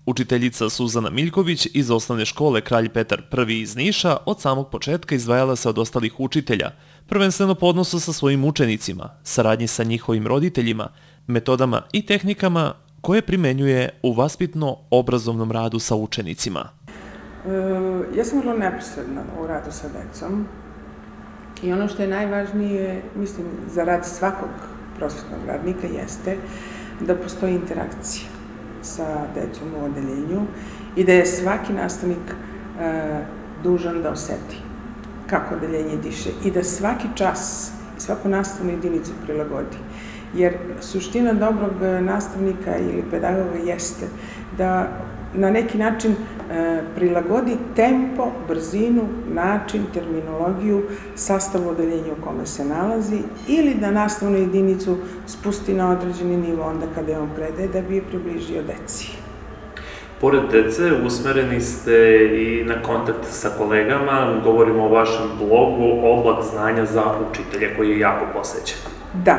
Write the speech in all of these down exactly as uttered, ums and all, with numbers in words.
Učiteljica Suzana Miljković iz osnovne škole Kralj Petar Prvi iz Niša od samog početka izdvajala se od ostalih učitelja, prvenstveno po odnosu sa svojim učenicima, saradnji sa njihovim roditeljima, metodama i tehnikama koje primenjuje u vaspitno-obrazovnom radu sa učenicima. Ja sam vrlo neposredna u radu sa decom i ono što je najvažnije, mislim, za rad svakog prosvetnog radnika jeste da postoji interakcija sa decom u odeljenju i da je svaki nastavnik dužan da oseti kako odeljenje diše i da svaki čas i svaku nastavnu jedinicu prilagodi. Jer suština dobrog nastavnika ili pedagoga jeste da na neki način prilagodi tempo, brzinu, način, terminologiju, sastav odeljenja u kome se nalazi ili da nastavnu jedinicu spusti na određeni nivo onda kada je on predaje da bi je približio deci. Pored dece, usmereni ste i na kontakt sa kolegama, govorimo o vašem blogu Oblak znanja za učitelje, koji je jako posećen. Da.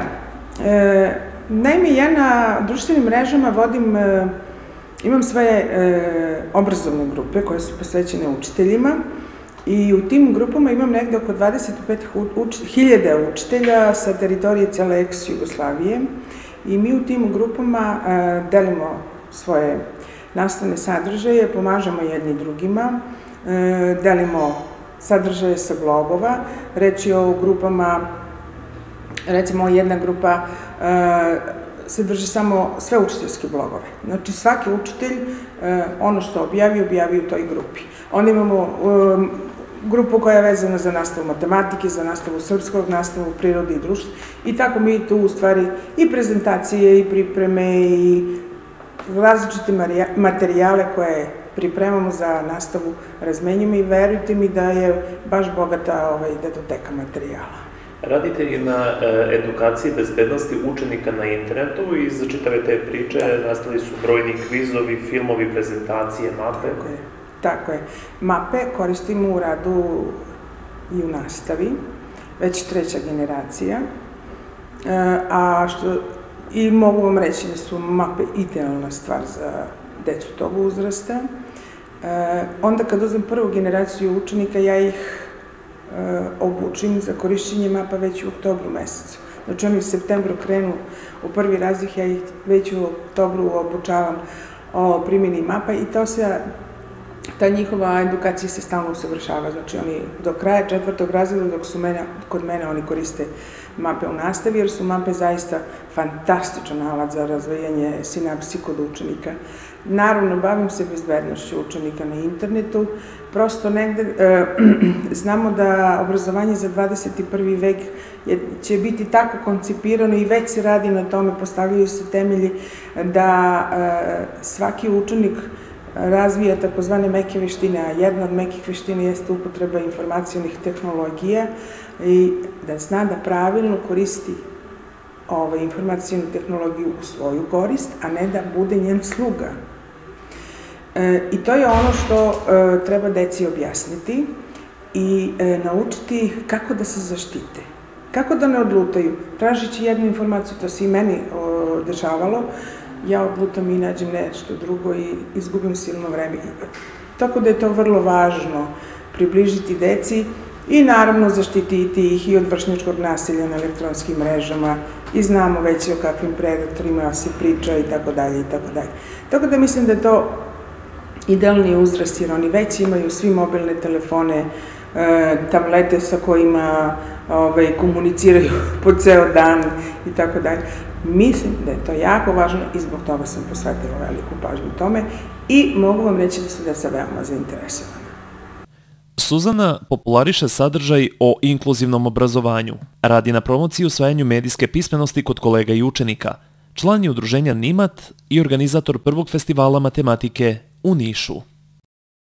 Naime, ja na društvenim mrežama vodim, imam svoje obrazovne grupe koje su posvećene učiteljima i u tim grupama imam negde oko dvadeset pet hiljada učitelja sa teritorije cele ex-Jugoslavije i mi u tim grupama delimo svoje nastavne sadržaje, pomažemo jedni drugima, delimo sadržaje sa blogova, reč je o grupama, recimo jedna grupa se drži samo sve učiteljske blogove. Znači svaki učitelj ono što objavi, objavi u toj grupi. Onda imamo grupu koja je vezana za nastavu matematike, za nastavu srpskog, nastavu prirode i društva i tako mi tu u stvari i prezentacije i pripreme i različite materijale koje pripremamo za nastavu razmenjujemo i verujte mi da je baš bogata datoteka materijala. Radite i na edukaciji bezbednosti učenika na internetu i za čitave te priče nastali su brojni kvizovi, filmovi, prezentacije, mape. Tako je. Tako je. Mape koristimo u radu i u nastavi, već treća generacija, a što i mogu vam reći da su mape idealna stvar za decu tog uzrasta. Onda kad uzmem prvu generaciju učenika, ja ih obučim za korišćenje mapa već u oktobru mesecu. Znači oni u septembru krenu u prvi razred, ja ih već u oktobru obučavam o primjeni mapa i to se, ta njihova edukacija se stalno usavršava. Znači oni do kraja četvrtog razreda dok su kod mene oni koriste mape u nastavi jer su mape zaista fantastičan alat za razvijanje sinapsi kod učenika. Naravno, bavim se bezbednošću učenika na internetu. Prosto negde znamo da obrazovanje za dvadeset prvi vek će biti tako koncipirano i već se radi na tome, postavljaju se temelji da svaki učenik razvija takozvane meke veštine, a jedna od mekih veština jeste upotreba informacionih tehnologija i da zna da pravilno koristi informacijnu tehnologiju u svoju korist, a ne da bude njen sluga. I to je ono što treba deci objasniti i naučiti kako da se zaštite. Kako da ne odlutaju. Tražići jednu informaciju, to se i meni dešavalo, ja odlutam i nađem nešto drugo i izgubim silno vreme. Tako da je to vrlo važno približiti deci i naravno zaštititi ih i od vršnjačkog nasilja na elektronskim mrežama i znamo već o kakvim predatorima se priča i tako dalje i tako dalje. Tako da mislim da je to idealni uzrast jer oni već imaju svi mobilne telefone, tablete sa kojima komuniciraju po ceo dan i tako dalje. Mislim da je to jako važno i zbog toga sam posvetila veliku pažnju tome i mogu vam reći da su deca veoma zainteresovana. Suzana populariše sadržaj o inkluzivnom obrazovanju, radi na promociji i usvajanju medijske pismenosti kod kolega i učenika, član je udruženja NIMAT i organizator prvog festivala matematike u Nišu.